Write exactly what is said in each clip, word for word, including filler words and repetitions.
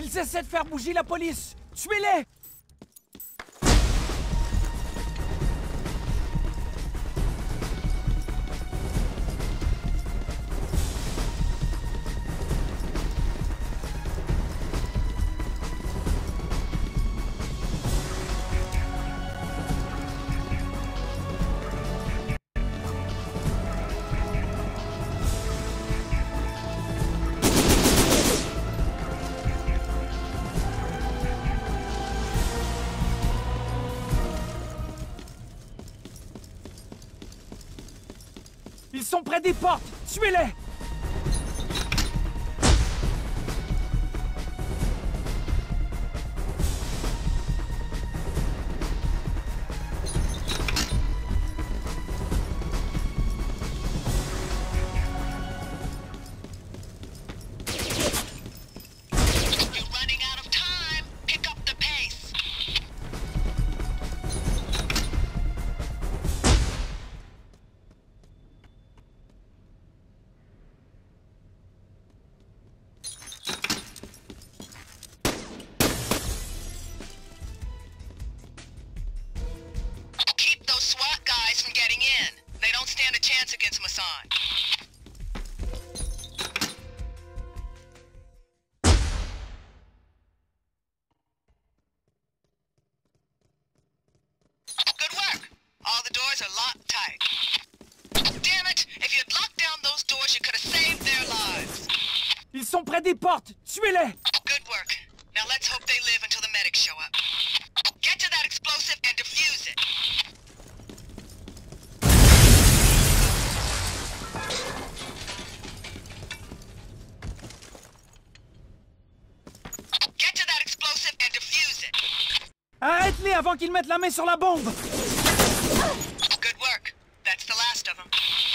Ils essaient de faire bouger la police! Tuez-les! Ils sont près des portes! Tuez-les! Against Masson. Good work. All the doors are locked tight. Damn it! If you'd locked down those doors, you could have saved their lives. Ils sont près des portes! Tuez-les! Good work. Now let's hope they live until the medics show up. Get to that explosive and defuse it. Arrête-les avant qu'ils mettent la main sur la bombe! Good work. That's the last of them.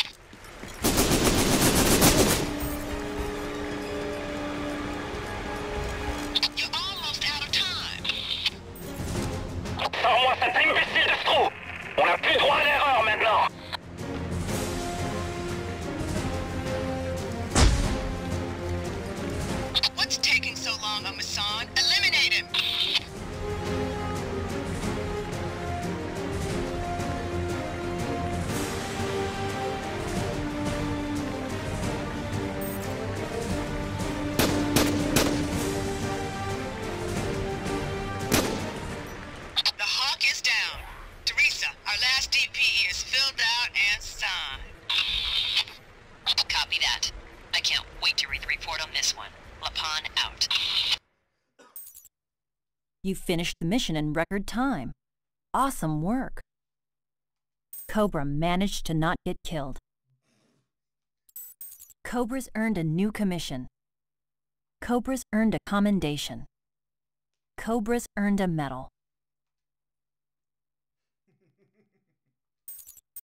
You're almost out of time. Sors-moi cet imbécile de Stroh! On n'a plus droit à l'erreur maintenant! What's taking so long, Masson? Eliminate him! You finished the mission in record time. Awesome work. Cobra managed to not get killed. Cobra's earned a new commission. Cobra's earned a commendation. Cobra's earned a medal.